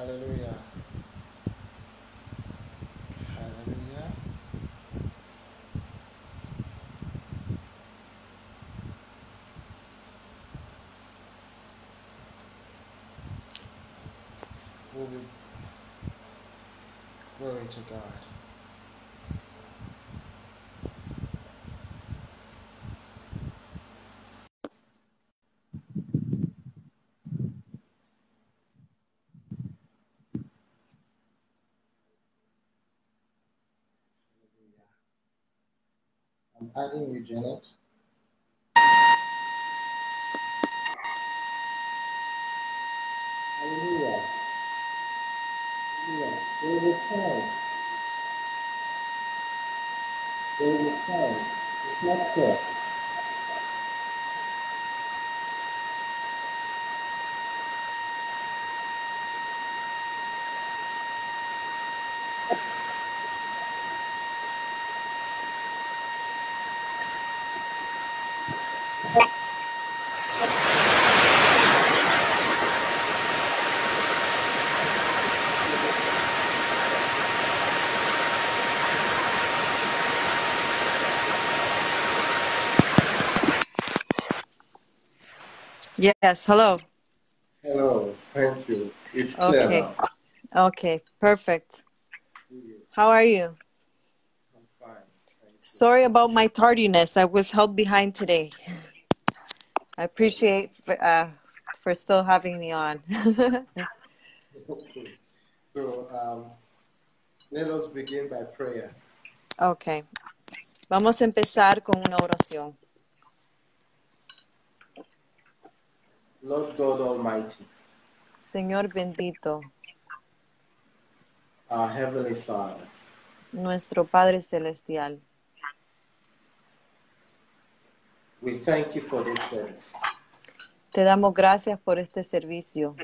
Hallelujah. Hallelujah. Glory, glory to God. I'm adding you, Janet. Hallelujah. Hallelujah. There is time. There is time. It's not fair. Yes, hello. Hello. Thank you. It's clear Okay. now. Okay, perfect. Really, How are you? I'm fine. Thank you. Sorry about my tardiness. I was held behind today. I appreciate for still having me on. Okay. So let us begin by prayer. Okay. Vamos a empezar con una oración. Lord God Almighty, Señor bendito, our Heavenly Father, nuestro Padre Celestial, we thank you for this service. te damos gracias por este servicio.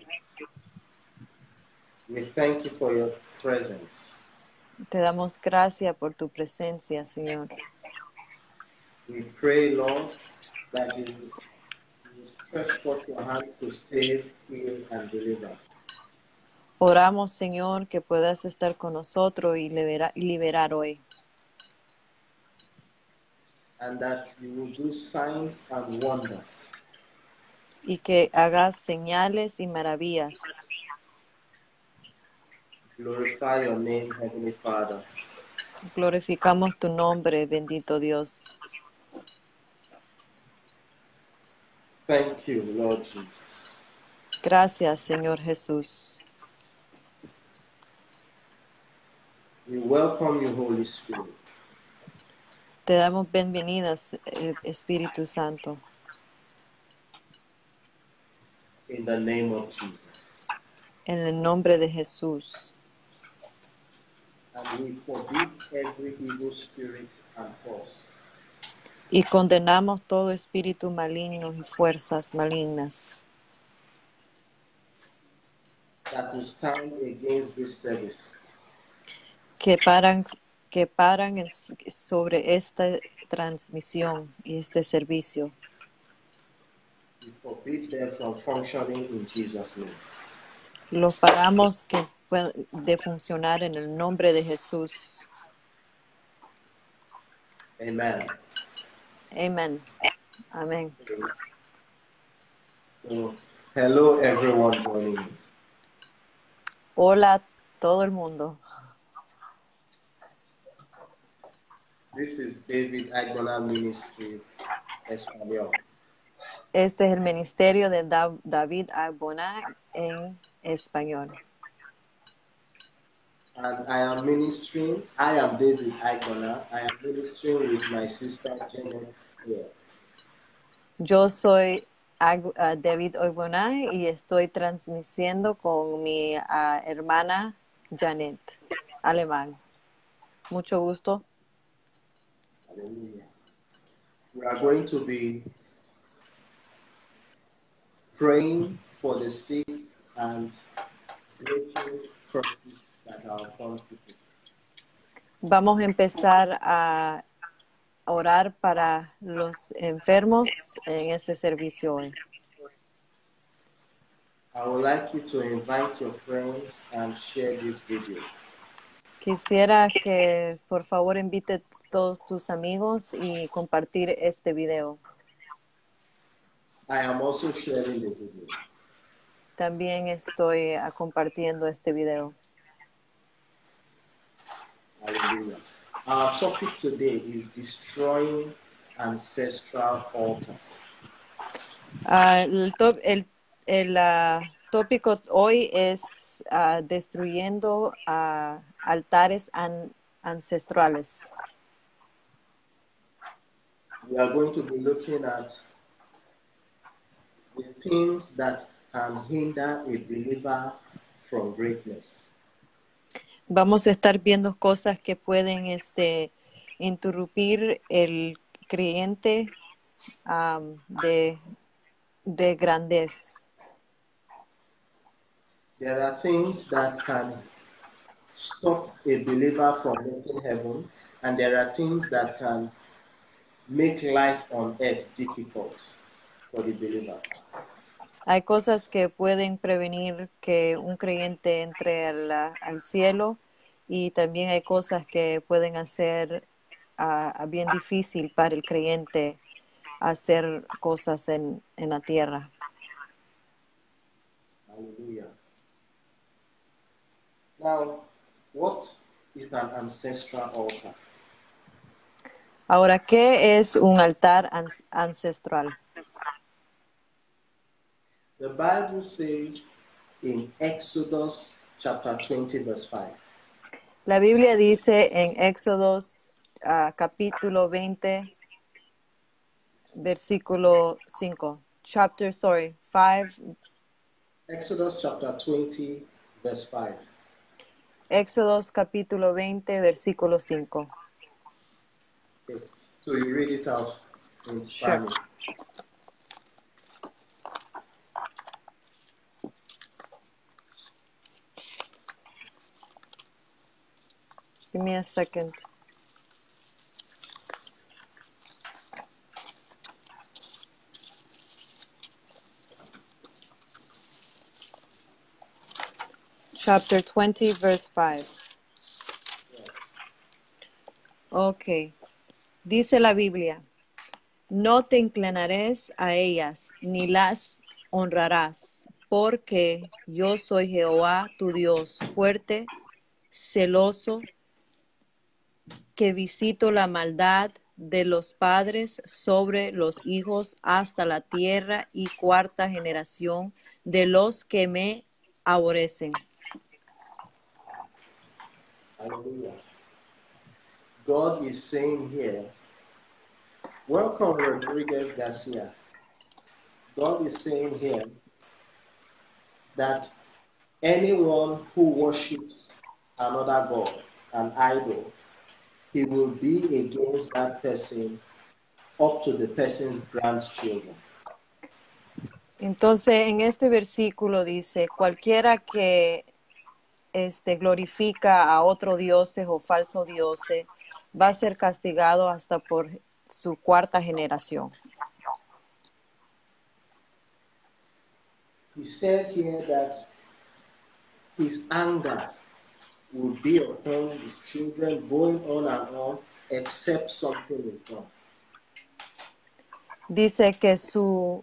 We thank you for your presence. Te damos gracias por tu presencia, Señor. We pray, Lord, that you will stretch forth your hand to save, heal, and deliver. Oramos, Señor, que puedas estar con nosotros y liberar hoy. And that you will do signs and wonders. Y que hagas señales y maravillas. Glorify your name, Heavenly Father. Glorificamos tu nombre, bendito Dios. Thank you, Lord Jesus. Gracias, Señor Jesús. We welcome you, Holy Spirit. Te damos bienvenidas, Espíritu Santo, In the name of Jesus. en el nombre de Jesús. And we forbid every evil spirit and force Y condenamos todo espíritu maligno y fuerzas malignas that will stand against this service. que paran sobre esta transmisión y este servicio. We forbid them from functioning in Jesus' name. Los paramos de funcionar en el nombre de Jesús. Amen. Amén. Amén. So, hello everyone joining me. Hola a todo el mundo. This is David Agbona Ministries Espanol. Este es el ministerio de David Arbona en español. And I am David Agbona. I am ministering with my sister Janet here. Yo soy David Arbona y estoy transmitiendo con mi hermana Janet, alemán. Mucho gusto. Hallelujah. We are going to be praying for the sick and breaking curses that are upon people. Vamos a empezar a orar para los enfermos en este servicio hoy. I would like you to invite your friends and share this video. Quisiera que por favor invite todos tus amigos y compartir este video. I am also sharing the video. También estoy compartiendo este video. Hallelujah. Our topic today is destroying ancestral altars. El tópico hoy es destruyendo altares ancestrales. We are going to be looking at the things that can hinder a believer from greatness. Vamos a estar viendo cosas que pueden interrumpir el creyente de grandeza. There are things that can stop a believer from making heaven, and there are things that can make life on earth difficult for the believer. Hay cosas que pueden prevenir que un creyente entre al cielo, y también hay cosas que pueden hacer bien difícil para el creyente hacer cosas en la tierra. Hallelujah. Now, what is an ancestral altar? Ahora, ¿qué es un altar ancestral? The Bible says in Exodus chapter 20, verse 5. La Biblia dice en Éxodos capítulo 20, versículo 5. Chapter 5. Exodus chapter 20, verse 5. Éxodos capítulo 20, versículo 5. Okay. So you read it out in Spanish. Sure. Give me a second. Chapter 20, verse 5. Ok. Dice la Biblia: no te inclinarás a ellas, ni las honrarás, porque yo soy Jehová tu Dios, fuerte, celoso, que visito la maldad de los padres sobre los hijos hasta la tierra y cuarta generación de los que me aborrecen. Hallelujah. God is saying here, welcome Rodriguez Garcia. God is saying here that anyone who worships another God, an idol, he will be against that person up to the person's grandchildren. Entonces, en este versículo dice: cualquiera que glorifica a otro dioses o falso dioses va a ser castigado hasta por su cuarta generación. He says here that his anger will be upon his children going on and on except something is done. Dice que su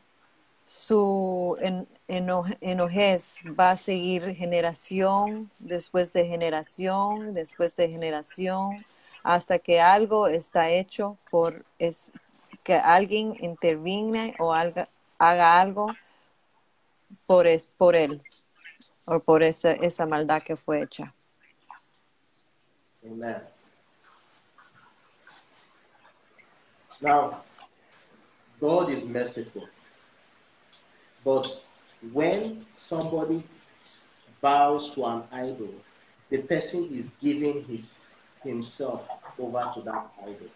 enojez va a seguir generación después de generación, después de generación, hasta que algo está hecho que alguien intervenga o haga algo por él o por esa maldad que fue hecha. Amen. Now, God is merciful. But when somebody bows to an idol, the person is giving himself over to that idol.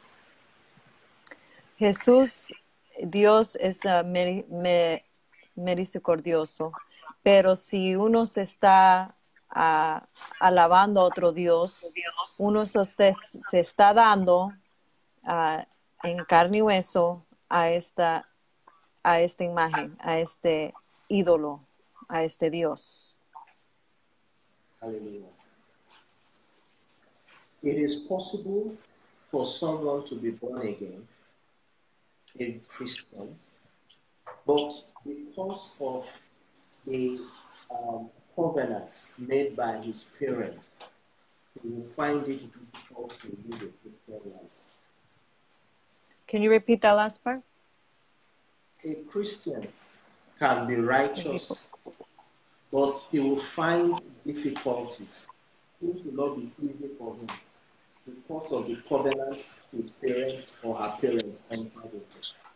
Jesús, Dios es misericordioso, pero si uno se está alabando a otro Dios, uno se está dando en carne y hueso a esta imagen, a este ídolo, a este Dios. Hallelujah. It is possible for someone to be born again, a Christian, but because of a covenant made by his parents, he will find it difficult to live a Christian life. Can you repeat that last part? A Christian can be righteous, but he will find difficulties. Things will not be easy for him because of the covenant his parents or her parents entered into.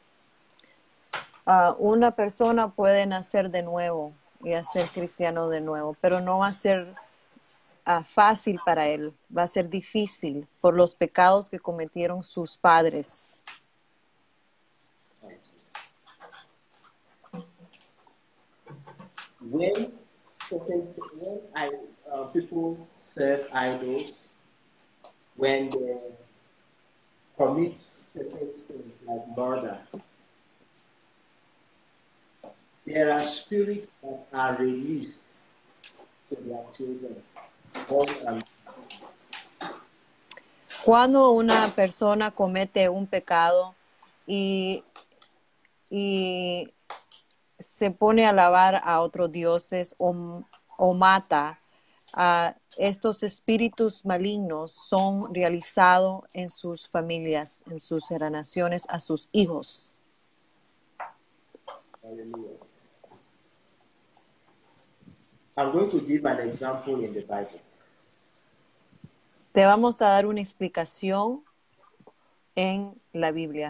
Una persona puede nacer de nuevo y hacer cristiano de nuevo, pero no va a ser fácil para él, va a ser difícil por los pecados que cometieron sus padres. When people serve idols, when they commit certain sins like murder, there are spirits that are released to their children. Cuando una persona comete un pecado y se pone a alabar a otros dioses o mata, estos espíritus malignos son realizados en sus familias, en sus generaciones, a sus hijos. Hallelujah. I'm going to give an example in the Bible. Te vamos a dar una explicación en la Biblia.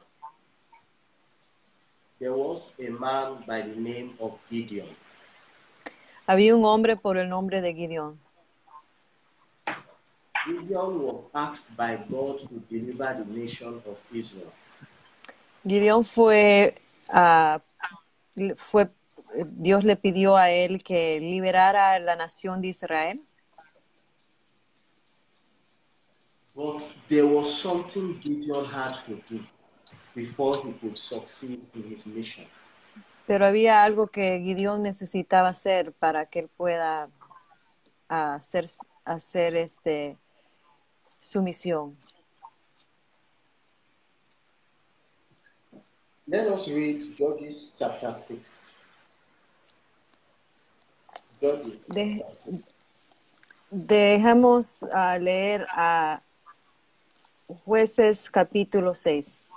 There was a man by the name of Gideon. Había un hombre por el nombre de Gideón. Gideon was asked by God to deliver the nation of Israel. Gideón Dios le pidió a él que liberara a la nación de Israel. But there was something Gideon had to do before he could succeed in his mission. Pero había algo que Gideón necesitaba hacer para que él pueda hacer su misión. Let us read Judges chapter 6. Judges. Dejamos leer a Jueces capítulo 6.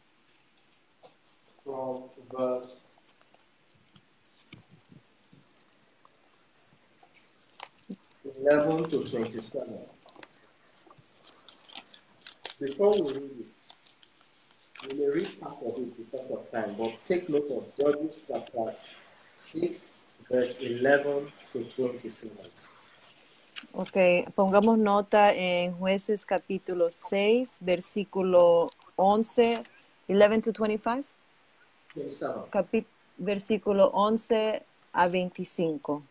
From verse 11 to 27. Before we read it, we may read part of it because of time, but take note of Judges chapter 6, verse 11 to 27. Ok, pongamos nota en Jueces capítulo 6, versículo 11, 11 to 25. 27. Versículo 11 a 25.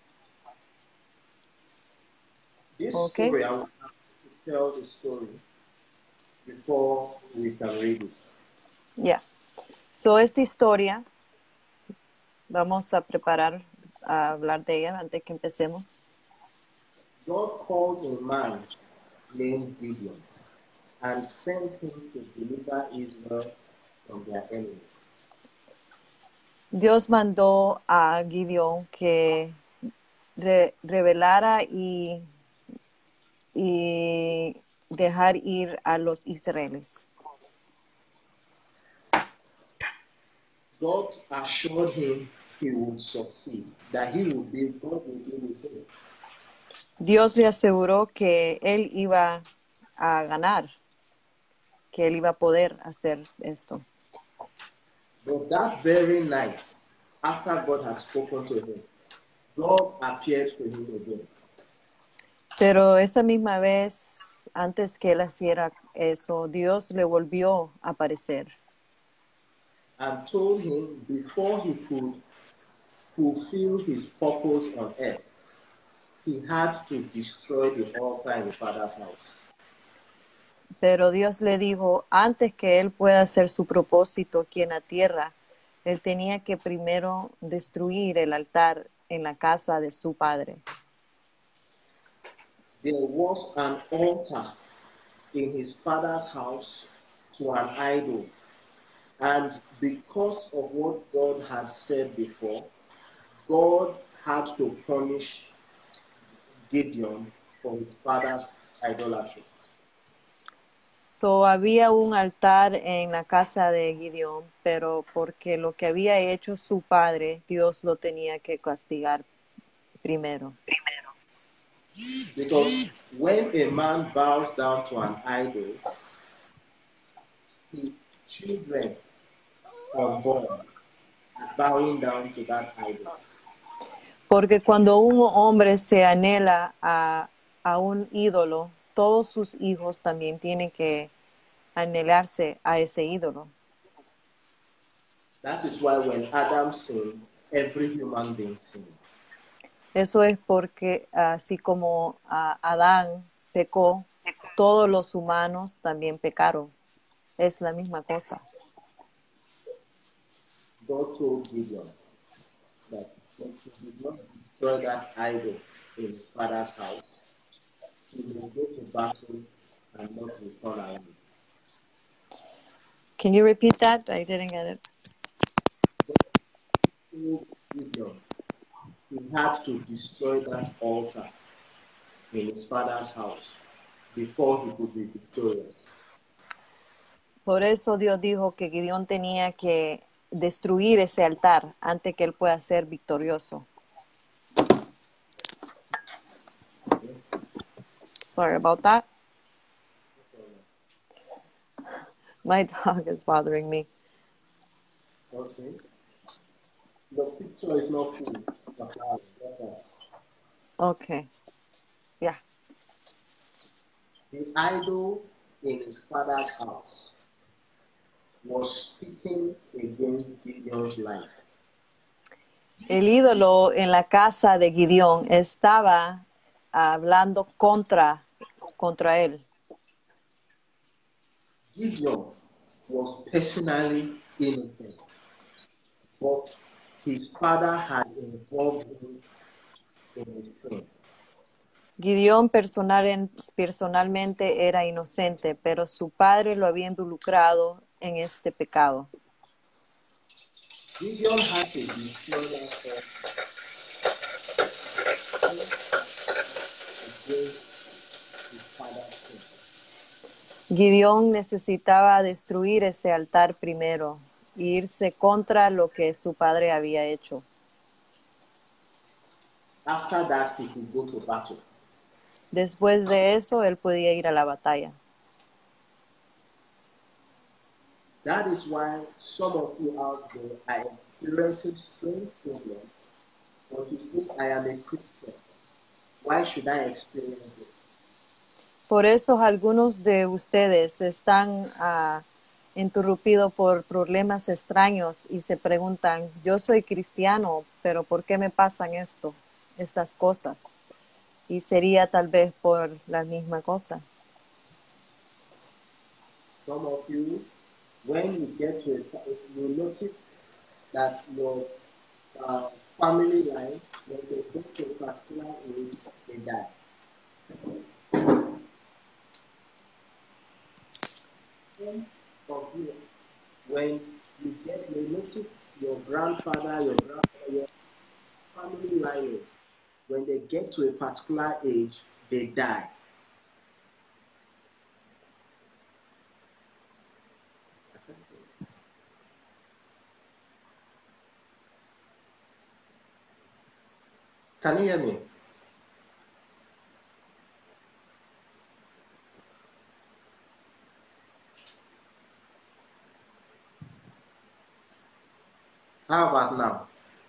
This Okay. story, I will have to tell the story before we can read it. Yeah. So, esta historia, vamos a preparar a hablar de ella antes que empecemos. God called a man named Gideon and sent him to deliver Israel from their enemies. Dios mandó a Gideón que revelara y dejar ir a los israelíes. God assured him he would succeed, that God would be with him. Dios le aseguró que él iba a ganar, que él iba a poder hacer esto. But that very night, after God had spoken to him, God appeared to him again. Pero esa misma vez, antes que él hiciera eso, Dios le volvió a aparecer. And told him before he could fulfill his purpose on earth, he had to destroy the altar in his father's house. Pero Dios le dijo, antes que él pueda hacer su propósito aquí en la tierra, él tenía que primero destruir el altar en la casa de su padre. There was an altar in his father's house to an idol. And because of what God had said before, God had to punish Gideon for his father's idolatry. So había un altar en la casa de Gideón, pero porque lo que había hecho su padre, Dios lo tenía que castigar primero. Because when a man bows down to an idol, his children unborn are bowing down to that idol. Porque cuando un hombre se anhela a un ídolo, todos sus hijos también tienen que anhelarse a ese ídolo. That is why when Adam sinned, every human being sinned. Eso es porque así como Adán pecó, todos los humanos también pecaron. Es la misma cosa. God told Gideon that he did not destroy that idol in his father's house. He will go to battle and not return alive. Can you repeat that? I didn't get it. Told Gideon he had to destroy that altar in his father's house before he could be victorious. Por eso Dios dijo que Gideón tenía que destruir ese altar antes que él pueda ser victorioso. Sorry about that. My dog is bothering me. Okay. The picture is not full. Okay. Yeah. The idol in his father's house was speaking against Gideon's life. El ídolo en la casa de Gideón estaba hablando contra él. Gideon was personally innocent, but his father had involved him in his sin. Gideón personalmente era inocente, pero su padre lo había involucrado en este pecado. Gideon had to destroy that altar against his father's sin. Gideón necesitaba destruir ese altar primero e irse contra lo que su padre había hecho. After that, he could go to battle. Después de eso, él podía ir a la batalla. That is why some of you out there are experiencing strange problems, but you say, I am a Christian. Why should I experience it? Por eso algunos de ustedes están interrumpidos por problemas extraños y se preguntan, yo soy cristiano, pero ¿por qué me pasan estas cosas? Y sería tal vez por la misma cosa. Some of you, when you get to you notice that your family line, when they get to a particular age, they die. Some of you, when you notice your grandfather, your family lineage, when they get to a particular age, they die. Can you hear me? How about now?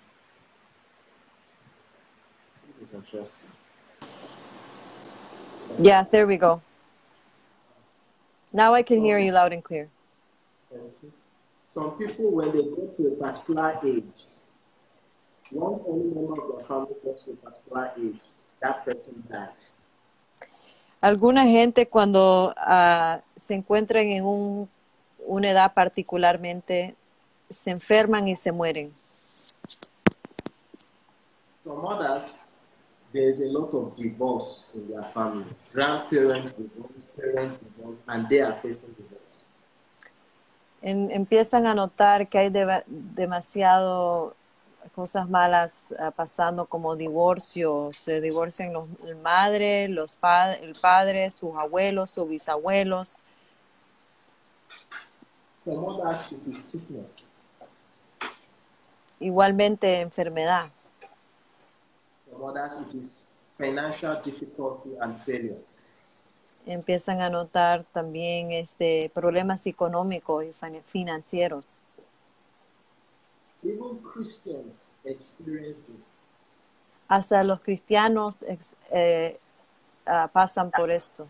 This is interesting. Yeah, there we go. Now I can hear you loud and clear. Thank you. Some people, when they go to a particular age, once any member of their family gets to a particular age, that person dies. Alguna gente cuando se encuentran en una edad particularmente, se enferman y se mueren. Some others, there's a lot of divorce in their family. Grandparents divorce, parents divorce, and they are facing divorce. Empiezan a notar que hay demasiado cosas malas pasando, como divorcio. Se divorcian el madre, el padre, sus abuelos, sus bisabuelos. Some others, it is sickness. Igualmente enfermedad. Some others, it is financial difficulty and failure. Empiezan a notar también problemas económicos y financieros. Even Christians experience this. Hasta los cristianos pasan por esto.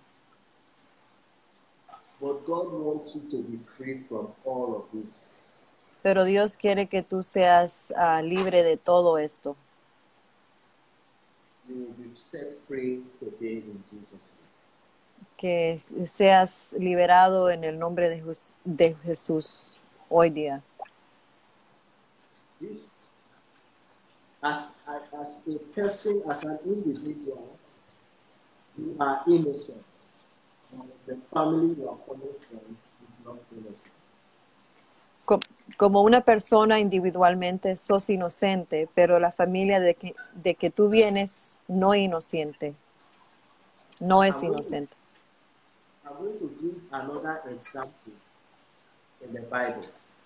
But God wants you to be free from all of this. Pero Dios quiere que tú seas libre de todo esto. You will be set free today in Jesus' name. Que seas liberado en el nombre de Jesús hoy día. This, as a person, as an individual, you are innocent. But the family you are coming from is not innocent. Como una persona individualmente sos inocente, pero la familia de que tú vienes no inocente. No es inocente. I'm going to give another example in the Bible.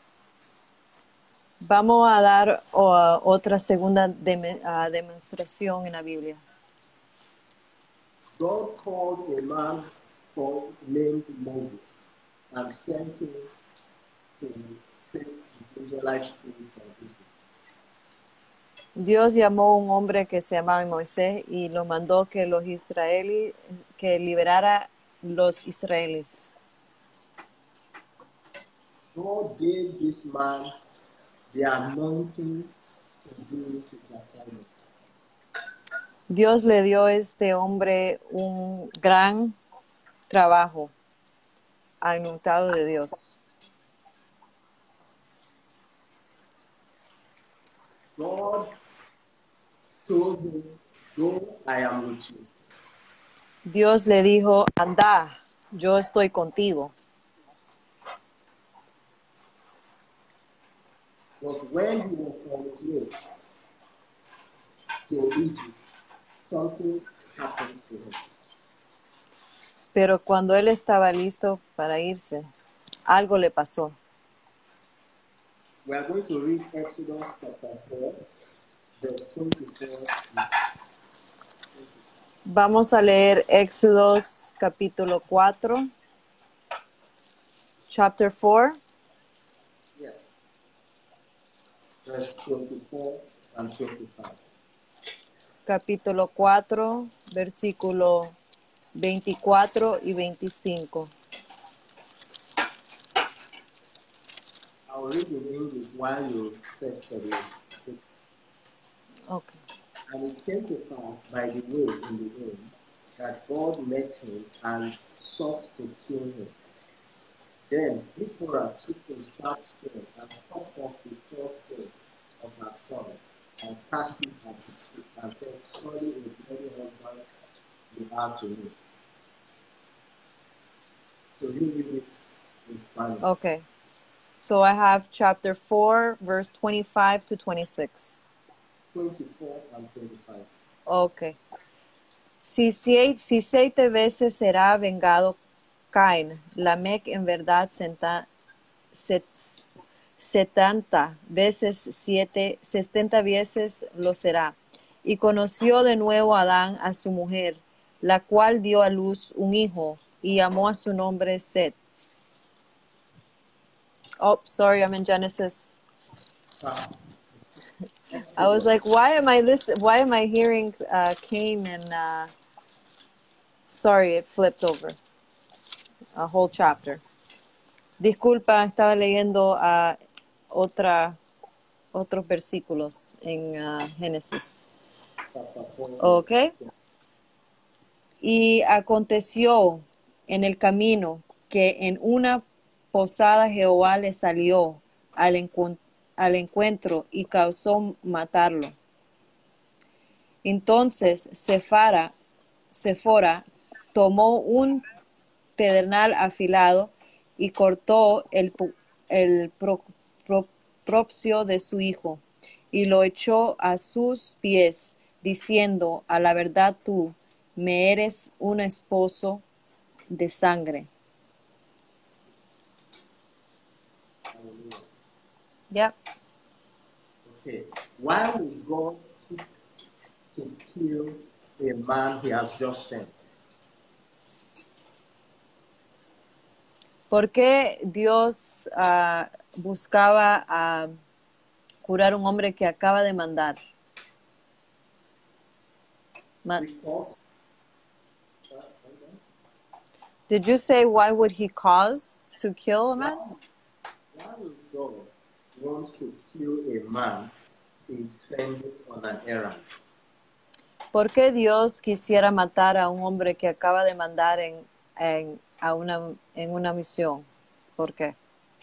Vamos a dar otra segunda demostración en la Biblia. God called a man named Moses and sent him to set the Israelites free from Egypt. Dios llamó a un hombre que se llamaba Moisés y lo mandó que los israelíes, que liberara los israelíes. God gave this man the anointing to do his assignment. Dios le dio a este hombre un gran trabajo, anotado de Dios. God told him, "Go, I am with you." Dios le dijo, anda, yo estoy contigo. But when he was on his way to Egypt, something happened to him. Pero cuando él estaba listo para irse, algo le pasó. We are going to read Exodus chapter 4, verse 24. Vamos a leer Éxodos capítulo 4, chapter 4. Yes. Verse 24 and 25. Capítulo 4, versículo 24 y 25. I'll read in English while you search for the. Okay. And it came to pass by the way in the inn that God met him and sought to kill him. Then Zipporah took a sharp stone and cut off the foreskin of her son and cast it at his feet and said, "Surely a bloody husband you are to me." So you read it in Spanish. Okay. So I have chapter 4, verse 25 to 26. 24 and 25. Okay. Si 7 veces será vengado Caín, Lamec en verdad 70 veces 7, 70 veces lo será. Y conoció de nuevo Adán a su mujer, la cual dio a luz un hijo y llamó a su nombre Set. Oh, sorry, I'm in Genesis. I was like, why am I hearing Cain and sorry, it flipped over. A whole chapter. Disculpa, estaba leyendo otros versículos en Génesis. Ok. Y aconteció en el camino que en una posada Jehová le salió al encuentro y causó matarlo. Entonces Sefora tomó un pedernal afilado y cortó el propio de su hijo y lo echó a sus pies, diciendo, a la verdad tú me eres un esposo de sangre. Hallelujah. Yep. Okay. Why would God seek to kill a man he has just sent? ¿Por qué Dios buscaba curar a un hombre que acaba de mandar? Because Did you say why would he cause to kill a man? why would God want to kill a man he's sending on an errand? ¿Por qué Dios quisiera matar a un hombre que acaba de mandar en una misión? ¿Por qué?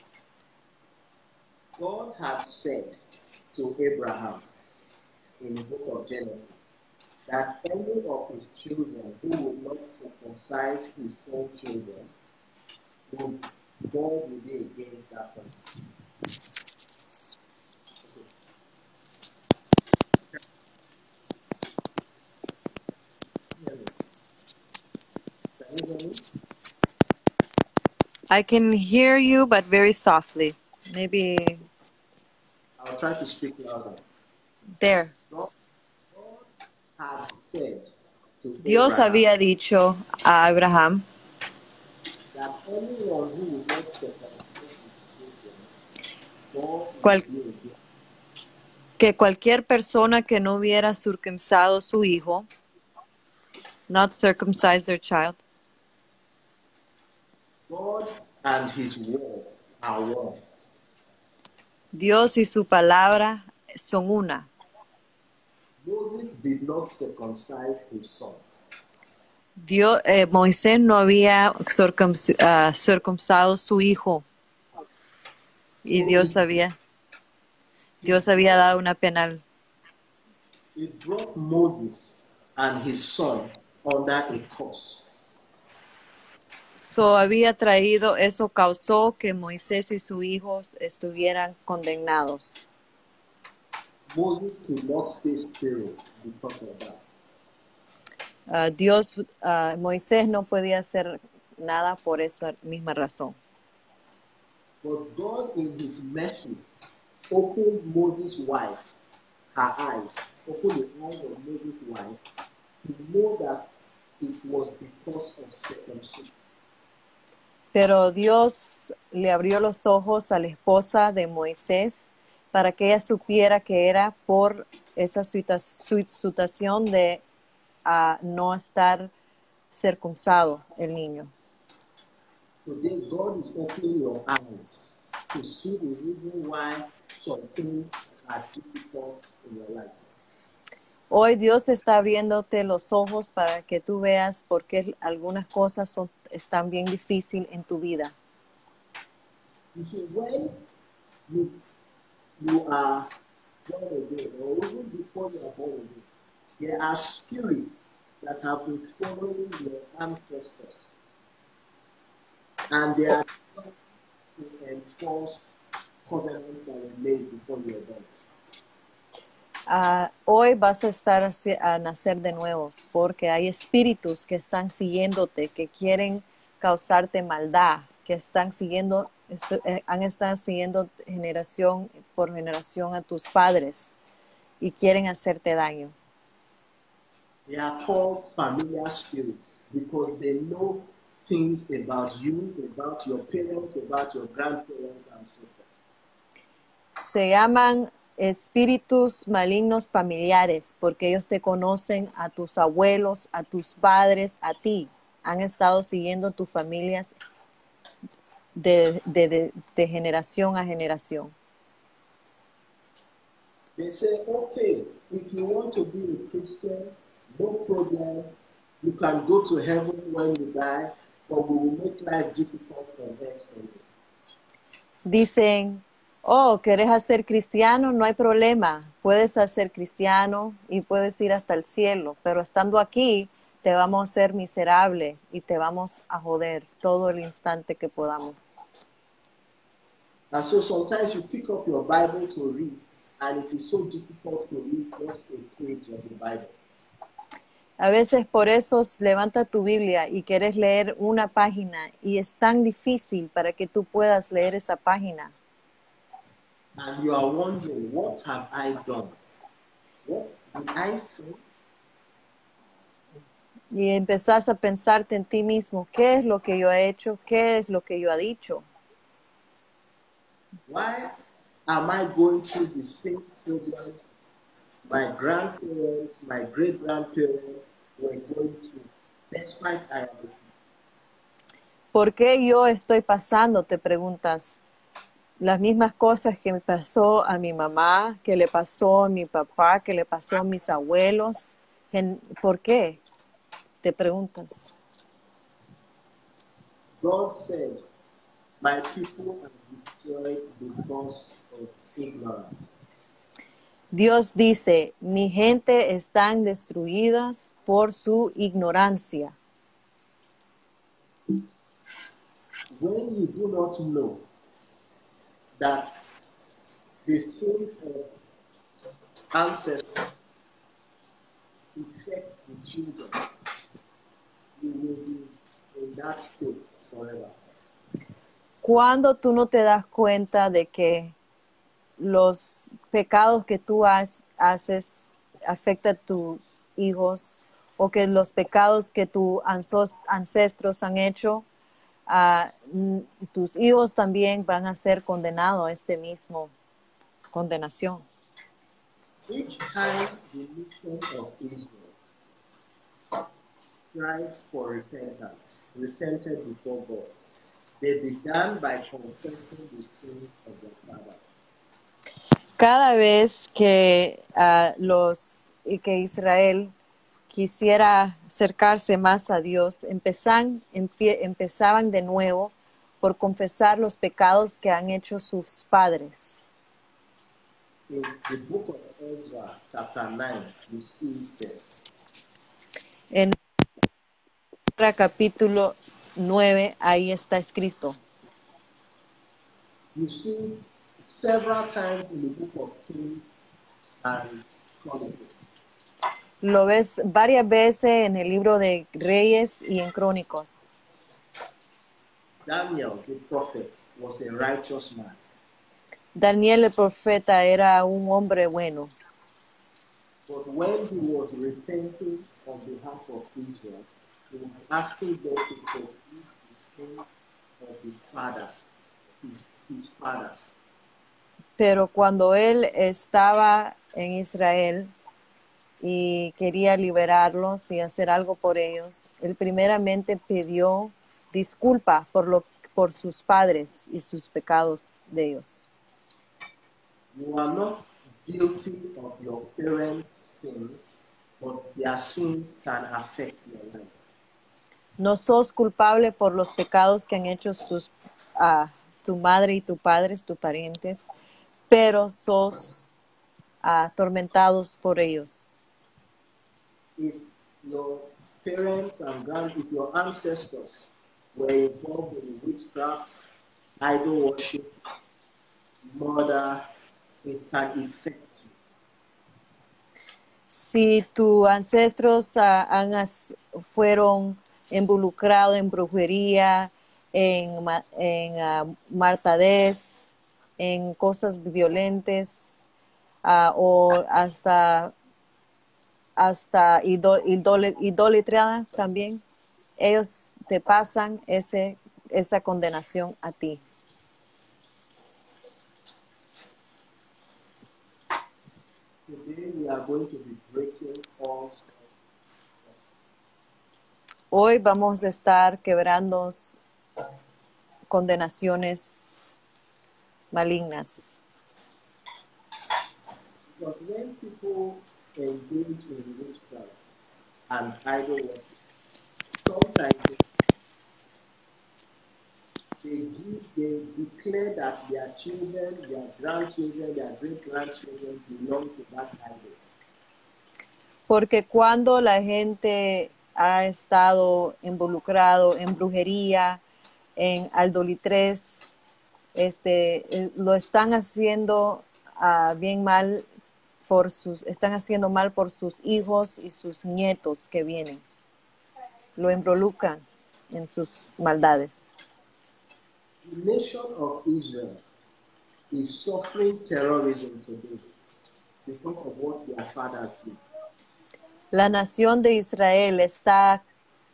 God had said to Abraham in the book of Genesis that any of his children who would not circumcise his own children, God would be against that person. Okay. Can you hear me? I can hear you, but very softly. Maybe I'll try to speak louder. there. God had said to Dios Abraham había dicho a Abraham that anyone who would not circumcise his children, God cual- would be against. que cualquier persona que no hubiera circuncidado su hijo, not circumcise their child, God and his word are one. Dios y su palabra son una. Moses did not circumcise his son. Moisés no había circuncidado su hijo y So Dios había dado una penal. it brought Moses and his son under a curse. Eso causó que Moisés y sus hijos estuvieran condenados. Moses could not face Pharaoh because of that. Moisés no podía hacer nada por esa misma razón. But God, in his mercy, opened Moses' wife, her eyes, opened the eyes of Moses' wife to know that it was because of circumcision. Pero Dios le abrió los ojos a la esposa de Moisés para que ella supiera que era por esa situación de no estar circuncidado el niño. Today, God is opening your eyes to see the reason why some things are difficult in your life. Hoy Dios está abriéndote los ojos para que tú veas por qué algunas cosas están bien difíciles en tu vida. You see, when you are born again, or even before you are born again, there are spirits that have been following your ancestors, and they are trying to enforce covenants that were made before you were born. Hoy vas a estar a nacer de nuevos porque hay espíritus que están siguiéndote, que quieren causarte maldad, que han estado siguiendo generación por generación a tus padres y quieren hacerte daño. They are called familiar spirits because they know things about you, about your parents, about your grandparents, and so forth. Se llaman espíritus malignos familiares porque ellos te conocen a tus abuelos, a tus padres, a ti. Han estado siguiendo tus familias de generación a generación. They say, okay, if you want to be a Christian, no problem. You can go to heaven when you die, but we will make life difficult on earth for you. Dicen, Oh, ¿querés hacer cristiano? No hay problema. Puedes hacer cristiano y puedes ir hasta el cielo, pero estando aquí te vamos a hacer miserable y te vamos a joder todo el instante que podamos. And so sometimes you pick up your Bible to read, and it is so difficult to read just a page of the Bible. A veces por eso levanta tu Biblia y quieres leer una página y es tan difícil para que tú puedas leer esa página. And you are wondering, what have I done? What did I sin? Y empezás a pensarte en ti mismo, ¿qué es lo que yo he hecho? ¿Qué es lo que yo he dicho? Why am I going through the same problems my grandparents, my great-grandparents were going through, despite I am a ¿Por qué yo estoy pasando? Te preguntas. Las mismas cosas que me pasó a mi mamá, que le pasó a mi papá, que le pasó a mis abuelos. ¿Por qué? Te preguntas. God said, my people are destroyed because of ignorance. Dios dice, mi gente están destruidas por su ignorancia. When you do not know that the sins of ancestors affect the children, you will be in that state forever. Cuando tú no te das cuenta de que los pecados que tú haces afectan a tus hijos o que los pecados que tus ancestros han hecho, tus hijos también van a ser condenados a este mismo condenación. Each time the nation of Israel cried for repentance, repented before God, they began by confessing the sins of their fathers. Cada vez que que Israel quisiera acercarse más a Dios, empezaban de nuevo por confesar los pecados que han hecho sus padres. In the book of Ezra, chapter 9, you see it there. En el capítulo 9, ahí está escrito. You see it several times in the book of Kings and Chronicles. Lo ves varias veces en el libro de Reyes y en Crónicos. Daniel, the prophet, was a righteous man. Daniel el profeta era un hombre bueno. But when he was repenting on behalf of Israel, he was asking God to forgive the sins of his fathers, his fathers. Pero cuando él estaba en Israel y quería liberarlos y hacer algo por ellos, él primeramente pidió disculpa por sus padres y sus pecados de ellos. You are not guilty of your parents' sins, but their sins can affect your life. No sos culpable por los pecados que han hecho tu madre y tu padre, tus parientes, pero sos atormentados por ellos. If your parents and if your ancestors were involved in witchcraft, idol worship, murder, it can affect you. Si tus ancestros fueron involucrados en brujería, en martadez, en cosas violentas o hasta idolatría también, ellos te pasan esa condenación a ti. Today we are going to be breaking all sorts. Hoy vamos a estar quebrando condenaciones malignas. Because when people engage in witchcraft and idol worship, sometimes they they declare that their children, their grandchildren, their great-grandchildren belong to that idol. Porque cuando la gente ha estado involucrado en brujería, en aldolitres, lo están haciendo bien mal están haciendo mal por sus hijos y sus nietos que vienen. Lo involucran en sus maldades. The nation of Israel is suffering terrorism today because of what their fathers did. La nación de Israel está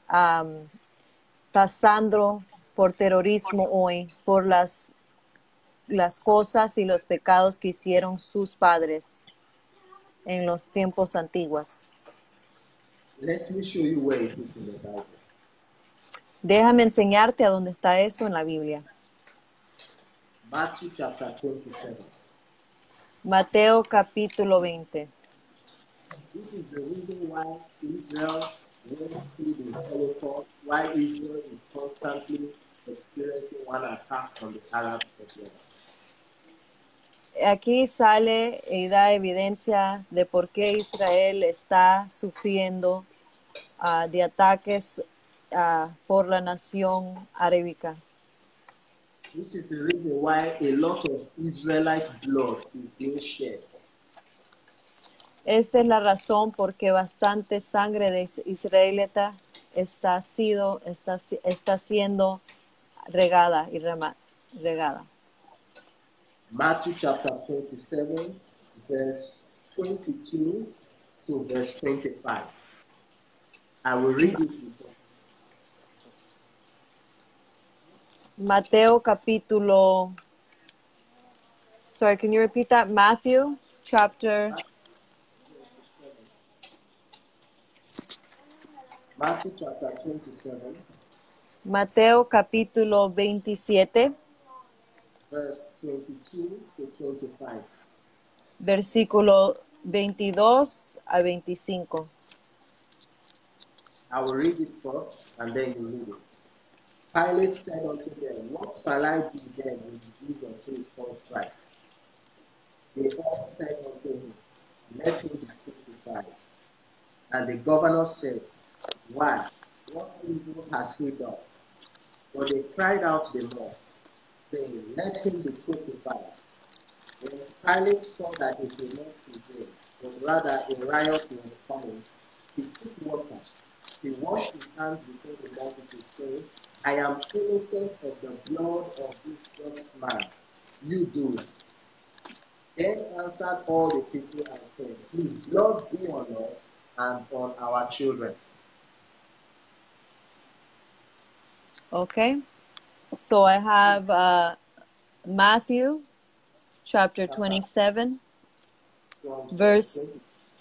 pasando por terrorismo hoy, por las cosas y los pecados que hicieron sus padres en los tiempos antiguos. Let me show you where it is in the Bible. Déjame enseñarte a dónde está eso en la Biblia. Matthew chapter 27. Mateo capítulo 20. This is the reason why Israel went through the Holocaust, why Israel is constantly experiencing one attack from the Arabs again. Aquí sale y da evidencia de por qué Israel está sufriendo de ataques por la nación arábica. This is the reason why a lot of Israelite blood is being shed. Esta es la razón por qué bastante sangre de israelita está siendo regada y regada. Matthew chapter 27, verse 22 to verse 25. I will read it with you. Mateo capítulo. Sorry, can you repeat that? Matthew chapter. Matthew chapter 27. Mateo capítulo 27. Verse 22 to 25. Versículo 22 a 25. I will read it first and then you read it. Pilate said unto them, What shall I do then with Jesus who is called Christ? They all said unto him, Let him be crucified. And the governor said, Why? What evil has he done? But they cried out the more, saying, Let him be crucified. When Pilate saw that he could not prevail, but rather a riot was coming, he took water. He washed his hands before the multitude, saying, I am innocent of the blood of this just man. You do it. Then answered all the people and said, His blood be on us and on our children. Okay. So I have Matthew chapter 27, verse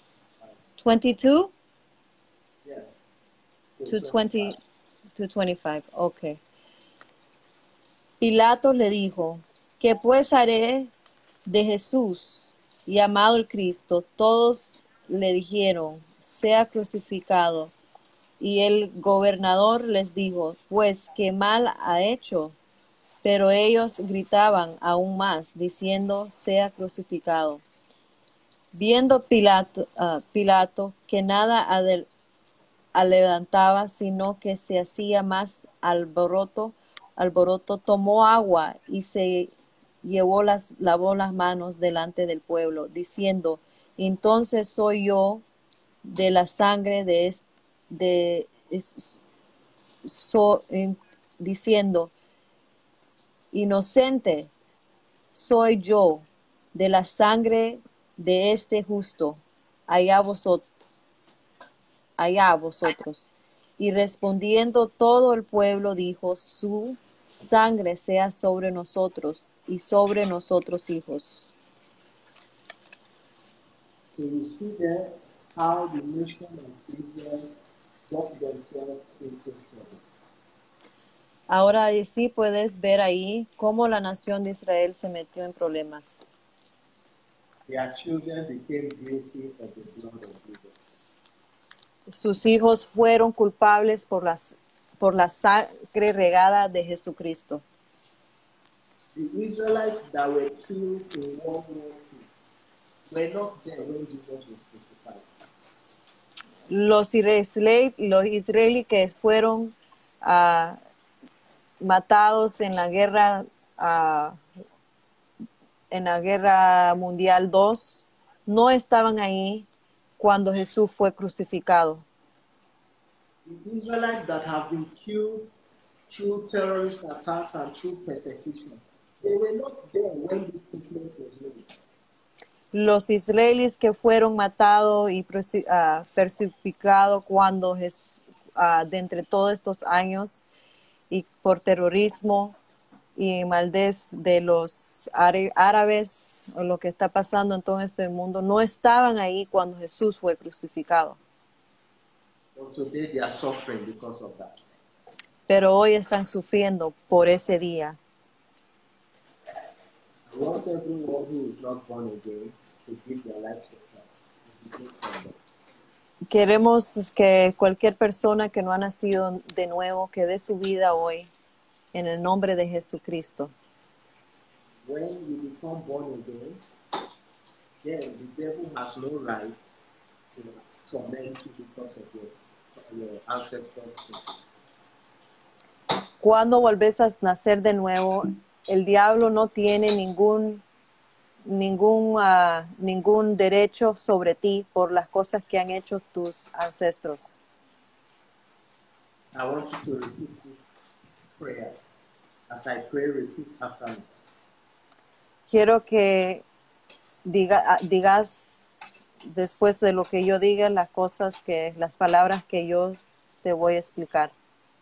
22 Yes. to 25. Okay. Pilato le dijo, ¿qué pues haré de Jesús, llamado el Cristo? Todos le dijeron, sea crucificado. Y el gobernador les dijo, pues qué mal ha hecho. Pero ellos gritaban aún más, diciendo, sea crucificado. Viendo Pilato que nada levantaba, sino que se hacía más alboroto, tomó agua y se lavó las manos delante del pueblo, diciendo, entonces soy yo de la sangre diciendo, inocente soy yo de la sangre de este justo, allá vosotros. Y respondiendo todo el pueblo dijo, su sangre sea sobre nosotros y sobre nosotros hijos. So you see there how the nation of Israel got themselves into trouble. Ahora sí puedes ver ahí cómo la nación de Israel se metió en problemas. Their children became guilty of the blood of Jesus. Sus hijos fueron culpables por la sangre regada de Jesucristo. The Israelites that were killed in World War II were not there when Jesus was crucified. Los israelíes que fueron matados ah, en la guerra mundial 2 no estaban ahí cuando Jesús fue crucificado. The Israelites that have been killed through terrorist attacks and through persecution, they were not there when this statement was made. Los israelíes que fueron matados y perseguidos cuando Jesús, de entre todos estos años y por terrorismo y maldad de los árabes o lo que está pasando en todo este mundo, no estaban ahí cuando Jesús fue crucificado. But today they are suffering because of that. Pero hoy están sufriendo por ese día. I want everyone who is not born again to give their lives to Christ. Queremos que cualquier persona que no ha nacido de nuevo, que dé su vida hoy en el nombre de Jesucristo. When you become born again, then the devil has no right to torment you because of your ancestors' sin. Cuando volvés a nacer de nuevo, el diablo no tiene ningún derecho sobre ti por las cosas que han hecho tus ancestros. I want you to repeat this prayer. As I pray, repeat after me. Quiero que digas después de lo que yo diga las palabras que yo te voy a explicar.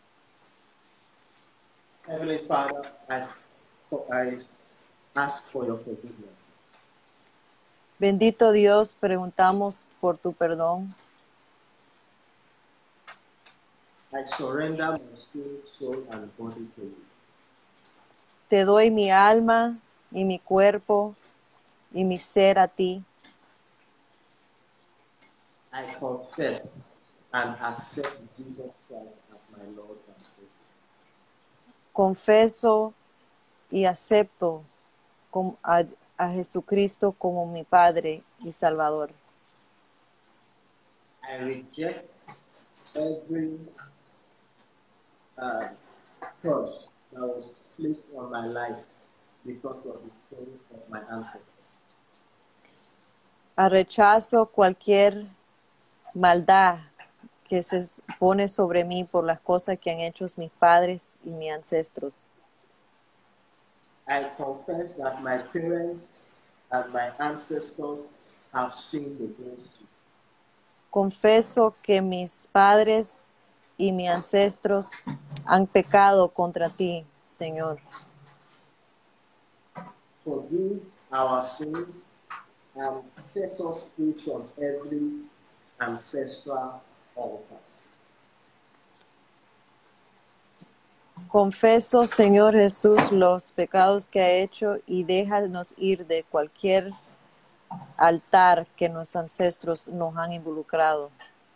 Heavenly Father, I ask for your forgiveness. Bendito Dios, preguntamos por tu perdón. I surrender my spirit, soul, and body to you. Te doy mi alma y mi cuerpo y mi ser a ti. I confess and accept Jesus Christ as my Lord and Savior. Confeso y acepto a Jesucristo como mi Padre y Salvador. I reject every curse that was placed on my life because of the sins of my ancestors. Rechazo cualquier maldad que se pone sobre mí por las cosas que han hecho mis padres y mis ancestros. I confess that my parents and my ancestors have sinned against you. Confeso que mis padres y mis ancestros han pecado contra ti, Señor. Forgive our sins and set us free from every ancestral altar. Confeso, Señor Jesús, los pecados que he hecho y déjanos ir de cualquier altar que nuestros ancestros nos han involucrado.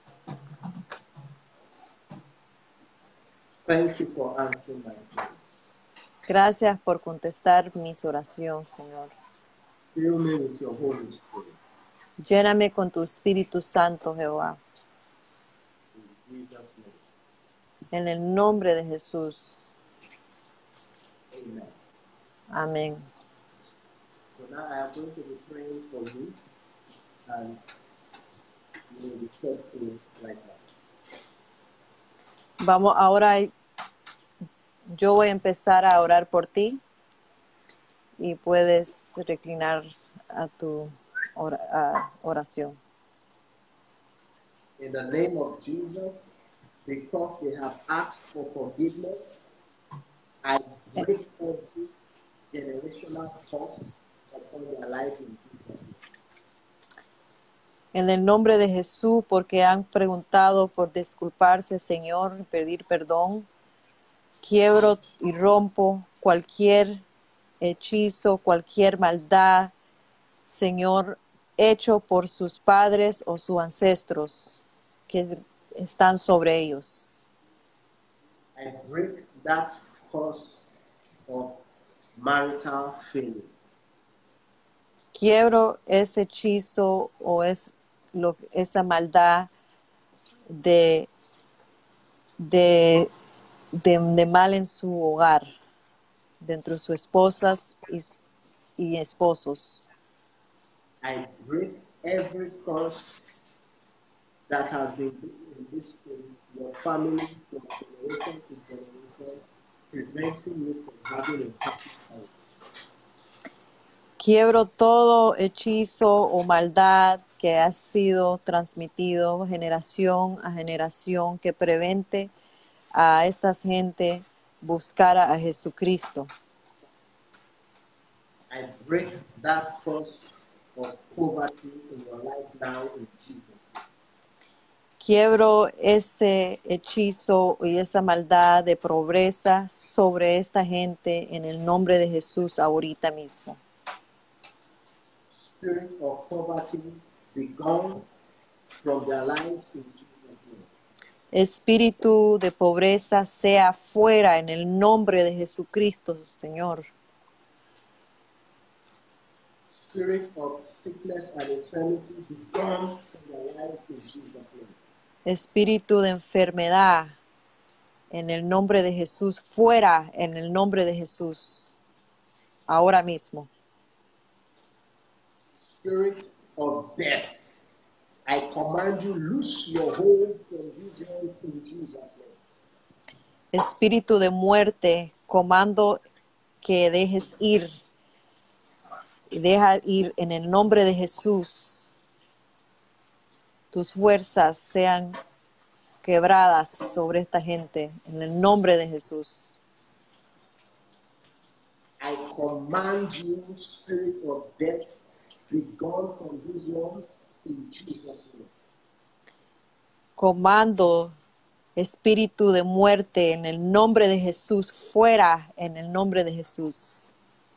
Thank you for answering my prayer. Gracias por contestar mis oraciones, Señor. Fill me with your Holy Spirit. Lléname con tu Espíritu Santo, Jehová. In Jesus' name. En el nombre de Jesús. Amen. Amén. So now I am going to be praying for you, and you will be set free like that. Vamos, ahora yo voy a empezar a orar por ti y puedes reclinar a tu oración. In the name of Jesus, because they have asked for forgiveness, I break every generational curse upon their life in Jesus' name. En el nombre de Jesús, porque han preguntado por disculparse, Señor, y pedir perdón, quiebro y rompo cualquier hechizo, cualquier maldad, Señor, hecho por sus padres o sus ancestros que están sobre ellos. I break that curse of marital failure. Quiebro ese hechizo o esa maldad de, de mal en su hogar, dentro de sus esposas y esposos. I break every curse that has been in your family from generation to generation, preventing you from having a happy home. Quiebro todo hechizo o maldad que ha sido transmitido generación a generación que prevente a esta gente buscar a Jesucristo. I break that curse of poverty in your life now in Jesus' name. Quiebro ese hechizo y esa maldad de pobreza sobre esta gente en el nombre de Jesús ahorita mismo. Spirit of poverty be gone from their lives in Jesus' name. Espíritu de pobreza sea fuera en el nombre de Jesucristo, Señor. Spirit of sickness and infirmity be gone from their lives in Jesus' name. Espíritu de enfermedad en el nombre de Jesús, fuera en el nombre de Jesús, ahora mismo. Spirit of death, I command you, loose your hold from these ones in Jesus' name. Espíritu de muerte, comando que dejes ir y deja ir en el nombre de Jesús. Tus fuerzas sean quebradas sobre esta gente en el nombre de Jesús. I command you, spirit of death, be gone from these ones in Jesus' name. Comando espíritu de muerte en el nombre de Jesús, fuera en el nombre de Jesús.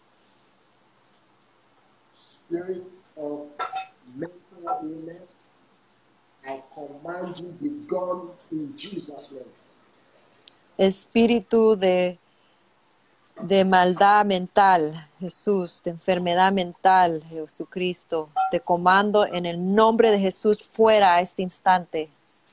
Spirit of mental illness, I command you, be gone in Jesus' name. Espíritu de maldad mental, Jesús, de enfermedad mental, Jesucristo, te comando en el nombre de Jesús fuera a este instante.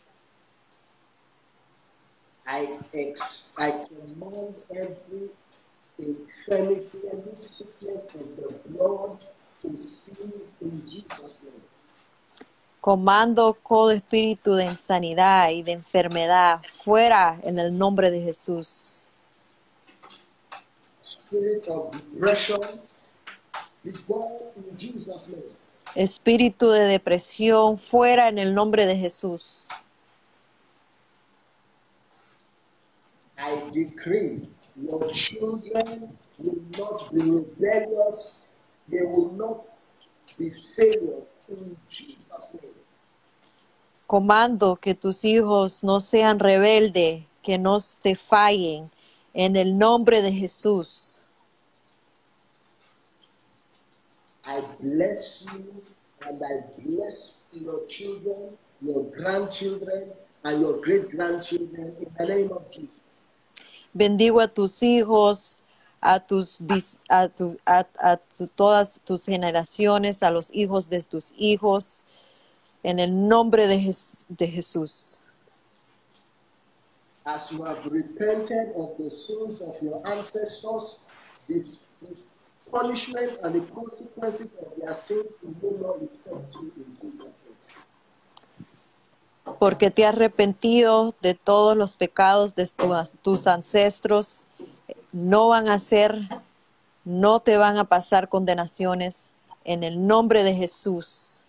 I command every infirmity, every sickness of the blood to cease in Jesus' name. Comando todo espíritu de insanidad y de enfermedad fuera en el nombre de Jesús. Spirit of depression, be gone in Jesus' name. Espíritu de depresión fuera en el nombre de Jesús. I decree your children will not be rebellious, they will not be failures in Jesus' name. Comando que tus hijos no sean rebeldes, que no te fallen en el nombre de Jesús. I bless you and I bless your children, your grandchildren, and your great-grandchildren in the name of Jesus. Bendigo a tus hijos, todas tus generaciones, a los hijos de tus hijos, en el nombre de Jesús. As you have repented of the sins of your ancestors, the punishment and the consequences of their sins will not return to you in Jesus' name. Porque te has arrepentido de todos los pecados de tus ancestros, no te van a pasar condenaciones en el nombre de Jesús.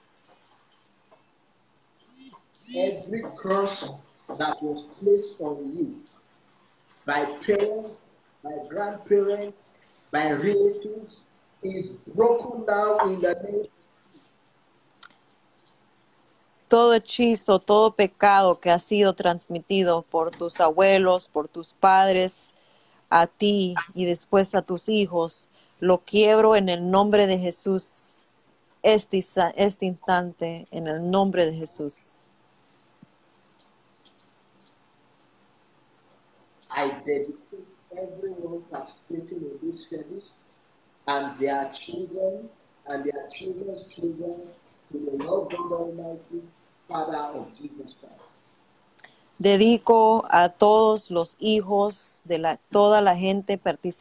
Every curse that was placed on you by parents, by grandparents, by relatives is broken down in the name. Todo hechizo, todo pecado que ha sido transmitido por tus abuelos, por tus padres, a ti y después a tus hijos, lo quiebro en el nombre de Jesús, este instante, en el nombre de Jesús. I dedicate everyone participating in this service and their children and their children's children, to the Lord God Almighty, Father of Jesus Christ. Dedico a todos los hijos de toda la gente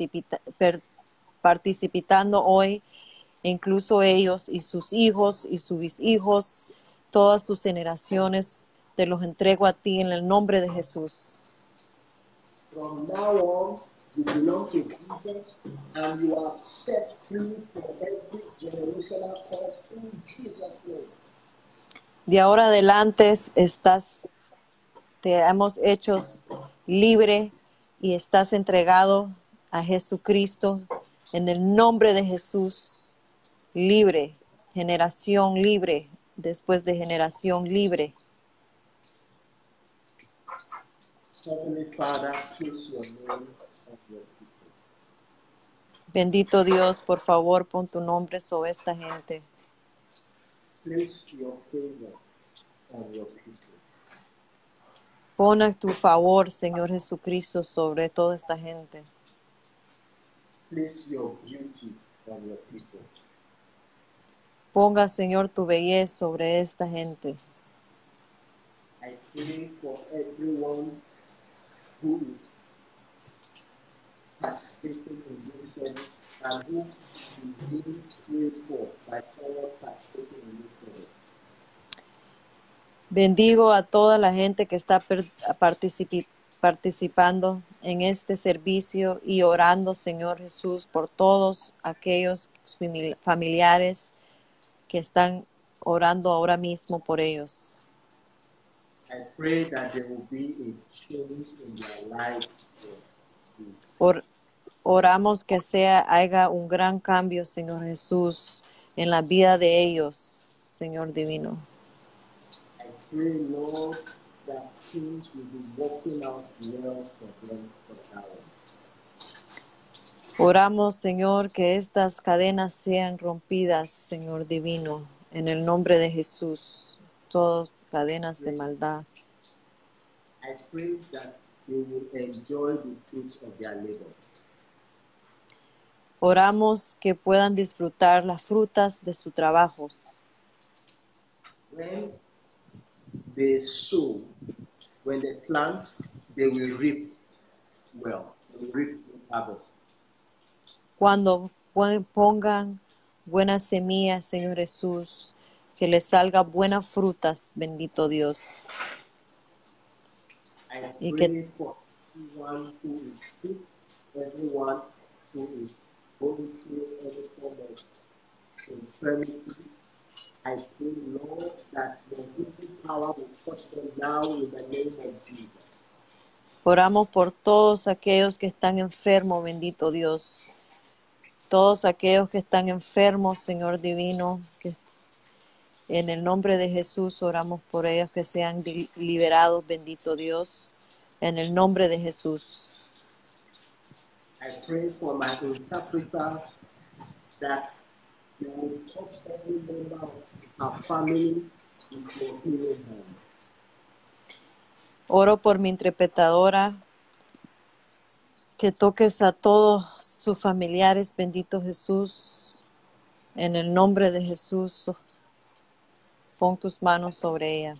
participando hoy, incluso ellos y sus hijos y sus hijos, todas sus generaciones, te los entrego a ti en el nombre de Jesús. From now on, you belong to Jesus, and you are set free from every generational curse in Jesus' name. De ahora adelante te hemos hecho libre y estás entregado a Jesucristo en el nombre de Jesús, libre, generación libre, después de generación libre. Heavenly Father, place your name on your people. Bendito Dios, por favor, pon tu nombre sobre esta gente. Place your favor on your people. Pon a tu favor, Señor Jesucristo, sobre toda esta gente. Place your beauty on your people. Ponga, Señor, tu belleza sobre esta gente. I pray for everyone who is participating in this service and who is being prayed for by someone participating in this service. Bendigo a toda la gente que está participando en este servicio y orando, Señor Jesús, por todos aquellos familiares que están orando ahora mismo por ellos. I pray that there will be a change in their life. For you. Oramos que haya un gran cambio, Señor Jesús, en la vida de ellos, Señor Divino. I pray, Lord, that things will be working out well for them for now. Oramos, Señor, que estas cadenas sean rompidas, Señor Divino, en el nombre de Jesús. Todas cadenas de maldad. I pray that they will enjoy the fruit of their labor. Oramos que puedan disfrutar las frutas de sus trabajos. When they sow, when they plant, they will reap well. They will reap good harvest. Cuando pongan buenas semillas, Señor Jesús, que les salga buenas frutas, bendito Dios. I Y pray for everyone who is sick, everyone who is going through any form of infirmity. I pray, Lord, that your healing power will touch them now in the name of Jesus. Oramos por todos aquellos que están enfermos, bendito Dios. Todos aquellos que están enfermos, Señor Divino, que en el nombre de Jesús oramos por ellos que sean liberados, bendito Dios, en el nombre de Jesús. I pray for my interpreter that you will touch every member of our family with your healing hands. Oro por mi interpretadora, que toques a todos sus familiares, bendito Jesús, en el nombre de Jesús. Pon tus manos sobre ella.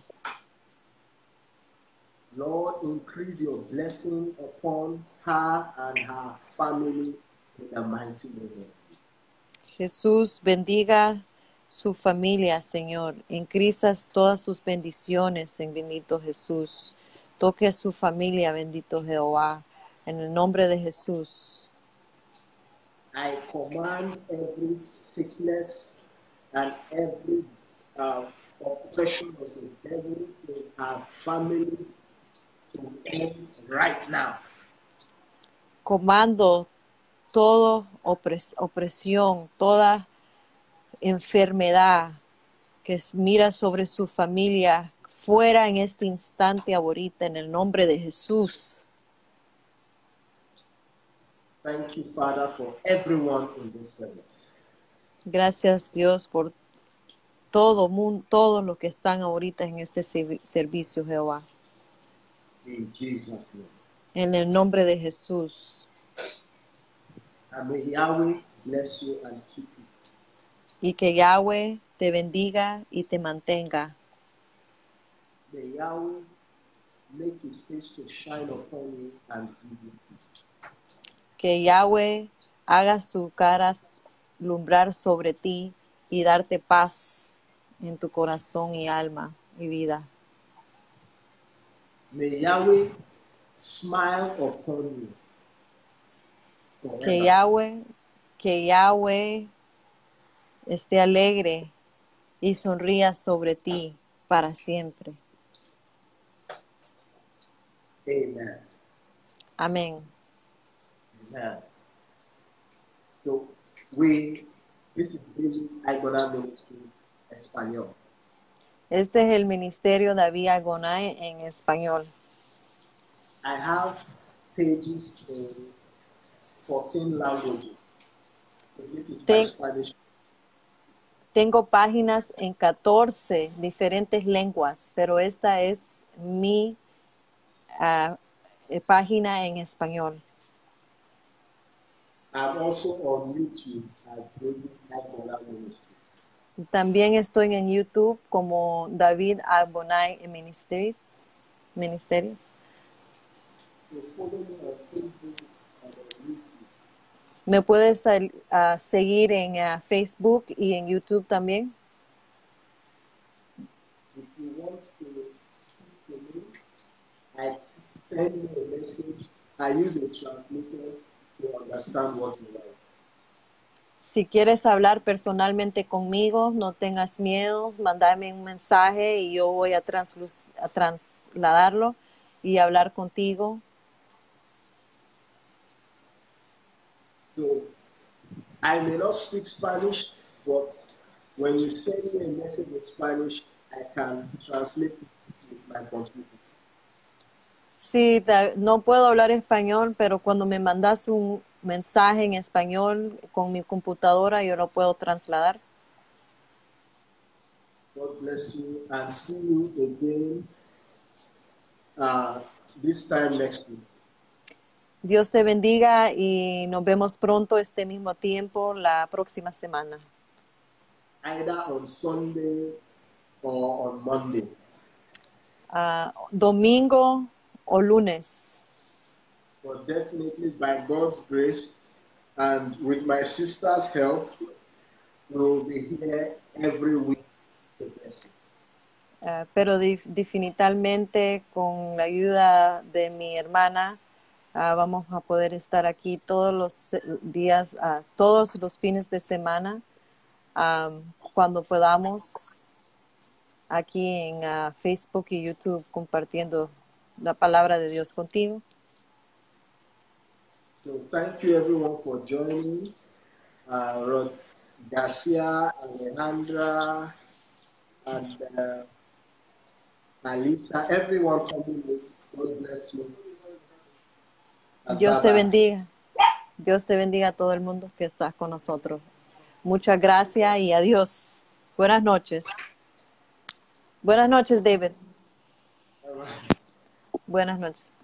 Lord, increase your blessing upon her and her family in the mighty name of Jesus. Jesús, bendiga su familia, Señor. Increasas todas sus bendiciones en bendito Jesús. Toque a su familia, bendito Jehová, en el nombre de Jesús. I command every sickness and every oppression of the devil in our family to end right now. Comando toda opresión, toda enfermedad que mira sobre su familia, fuera en este instante ahorita, en el nombre de Jesús. Thank you, Father, for everyone in this service. Gracias, Dios, por todos los que están ahorita en este servicio, Jehová. In Jesus' name. En el nombre de Jesús. And may Yahweh bless you and keep you. y que Yahweh te bendiga y te mantenga. May Yahweh make his face to shine upon you and give you peace. Que Yahweh haga su cara lumbrar sobre ti y darte paz en tu corazón y alma y vida. May Yahweh smile upon you Que forever. Yahweh esté alegre y sonría sobre ti para siempre. Amen. Amén. Amen. So this is David Agbona Ministries Espanol. Este es el ministerio David Agonay en español. I have pages in 14 languages. So this is my Ten- Spanish. Tengo páginas en 14 diferentes lenguas, pero esta es mi página en español. I'm also on YouTube as David Agbona Ministries. También estoy en YouTube como David Agonay Ministries. So follow me on Facebook and on YouTube. Me puedes seguir en Facebook y en YouTube también. If you want to speak to me, I send me a message. I use a translator to understand what you write. Si quieres hablar personalmente conmigo, no tengas miedo, mándame un mensaje y yo voy a trasladarlo y hablar contigo. So I may not speak Spanish, but when you send me a message in Spanish, I can translate it with my computer. Sí, no puedo hablar español, pero cuando me mandas un mensaje en español con mi computadora, yo lo puedo trasladar. God bless you and see you again this time next week. Dios te bendiga y nos vemos pronto este mismo tiempo la próxima semana. Either on Sunday or on Monday. Domingo o lunes. But definitely by God's grace and with my sister's help, we will be here every week. Pero definitivamente con la ayuda de mi hermana vamos a poder estar aquí todos los días, todos los fines de semana, cuando podamos, aquí en Facebook y YouTube compartiendo la palabra de Dios contigo. So thank you everyone for joining. Rod Garcia, Alejandra, and Alisa, everyone coming in. God bless you. And Dios te bye-bye. bendiga. Dios te bendiga a todo el mundo que está con nosotros. Muchas gracias y adiós. Buenas noches. Buenas noches, David. Bye-bye. Buenas noches.